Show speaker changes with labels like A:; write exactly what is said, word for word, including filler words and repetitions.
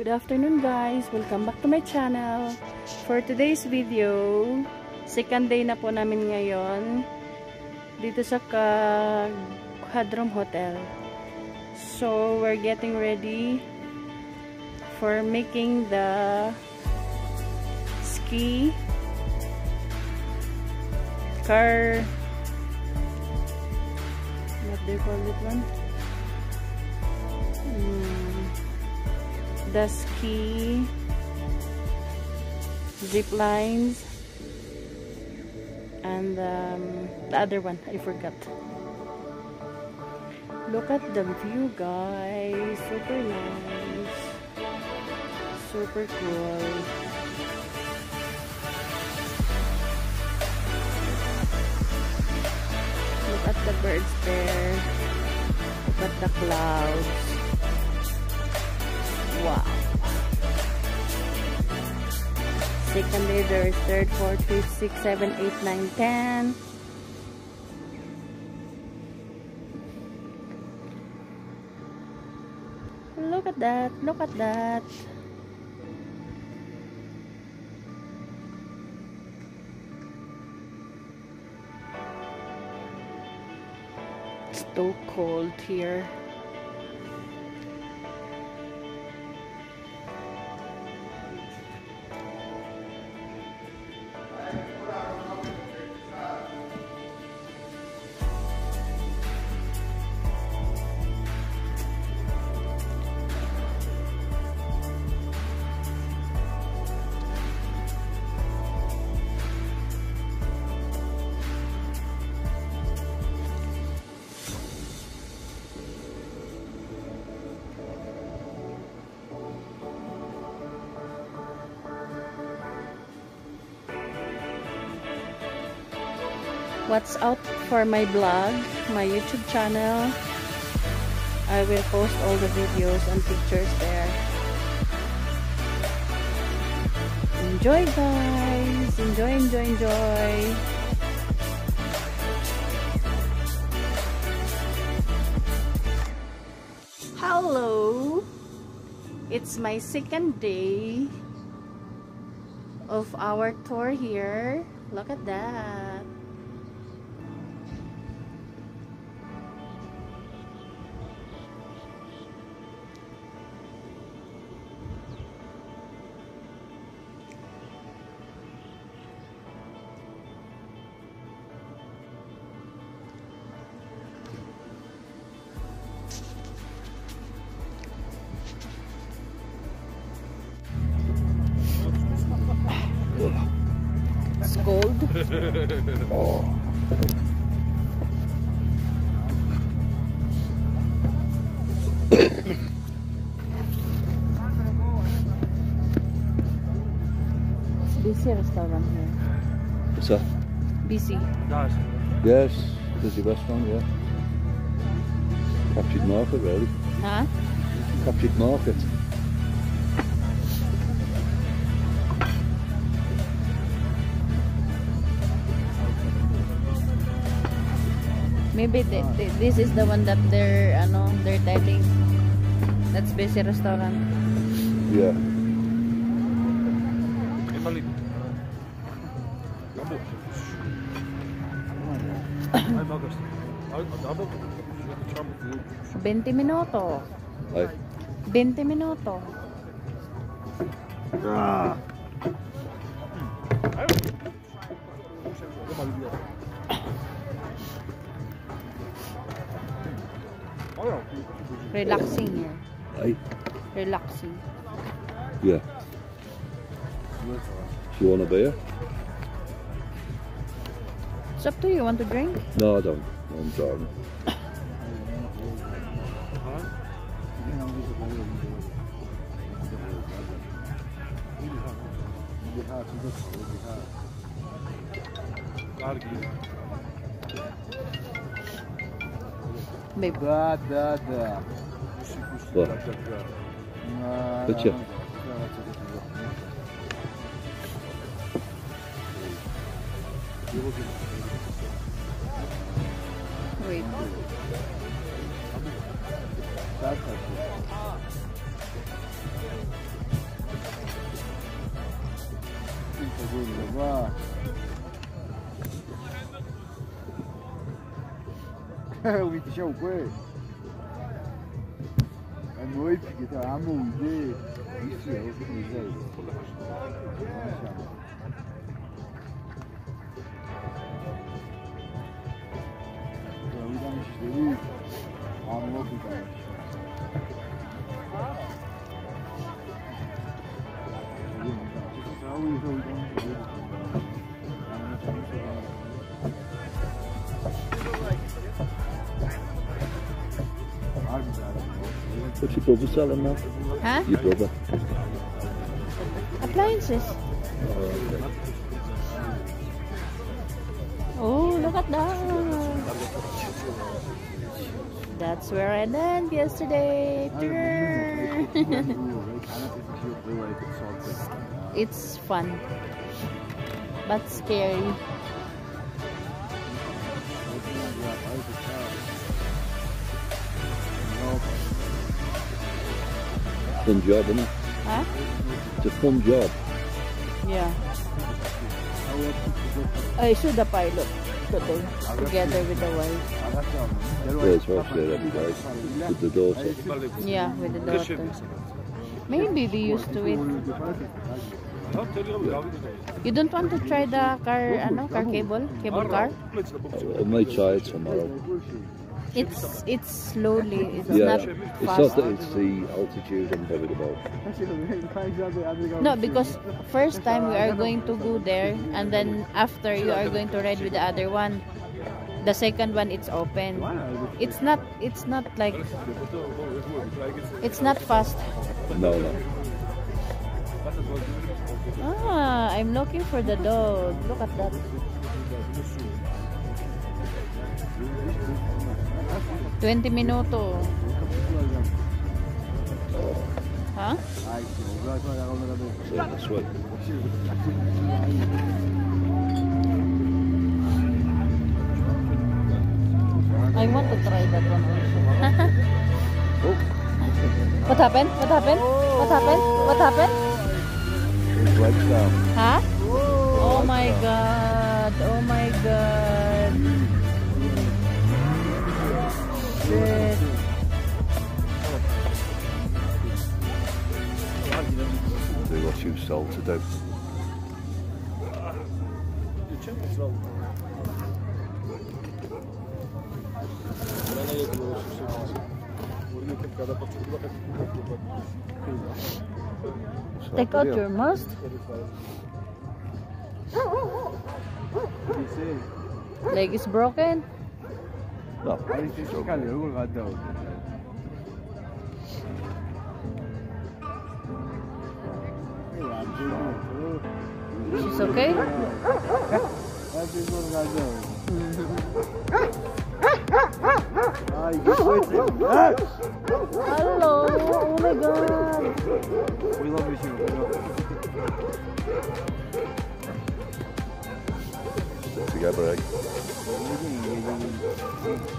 A: afternoon guys, welcome back to my channel. For today's video, second day na po namin ngayon dito sa Hadron Hotel. So we're getting ready for making the ski car, what do you call it one? Hmm. The ski zip lines and um, the other one I forgot. Look at the view guys, super nice, super cool. Look at the birds there, look at the clouds. Wow. Second day, there is third, fourth, fifth, sixth, seventh, eighth, ninth, ten. Look at that. Look at that. It's so cold here. Watch out for my blog, my YouTube channel. I will post all the videos and pictures there. Enjoy guys! Enjoy, enjoy, enjoy! Hello! It's my second day of our tour here. Look at that! It's cold. Oh. It's busy restaurant here.
B: What's that?
A: Busy.
B: Yes, busy restaurant, yeah. Captured market, really.
A: Huh?
B: Captured market.
A: Maybe th th this is the one that they're, ano, they're telling. That's busy restaurant.
B: Yeah.
A: Twenty minuto.
B: Ay.
A: Twenty minuto.
B: Ah.
A: Relaxing here.
B: Ay.
A: Relaxing.
B: Yeah. Do you want a beer?
A: It's up to you. Want to drink?
B: No, I don't. I'm driving.
A: Babe.
C: Да, да, да.
B: What? Gotcha.
A: Wait.
C: Uite și-au, băi. Noi, că am o idee. Isso é o que me diz.
B: What's your brother selling now?
A: Huh?
B: Your brother?
A: Appliances.
B: Oh, okay.
A: Oh, look at that. That's where I landed yesterday. It's fun, but scary.
B: Fun job, isn't it?
A: Huh?
B: It's a fun job.
A: Yeah. I saw the pilot today, together with the wife.
B: There's horse there every day with the daughter.
A: Yeah, with the daughter. Maybe we used to it. You don't want to try the car, ano, car cable, cable car?
B: I, I might try it tomorrow.
A: It's it's slowly. It's
B: Yeah,
A: not
B: it's
A: fast.
B: not that it's the altitude I'm worried about.
A: No, because first time we are going to go there, and then after you are going to ride with the other one. The second one, it's open. It's not. It's not like. It's not fast.
B: No, no.
A: Ah, I'm looking for the dog. Look at that. Twenty minuto. Huh?
B: So this way.
A: I want to try that one also.
B: Oh.
A: What happened? What happened? What happened? What happened? Huh? Oh my god. Oh my god. Shit.
B: Do what you sold to do.
A: Take out your mask. Leg is broken.
B: No.
A: She's okay? Hello! Oh my god!
C: We love you, we love
B: Stick together, eh?
C: you.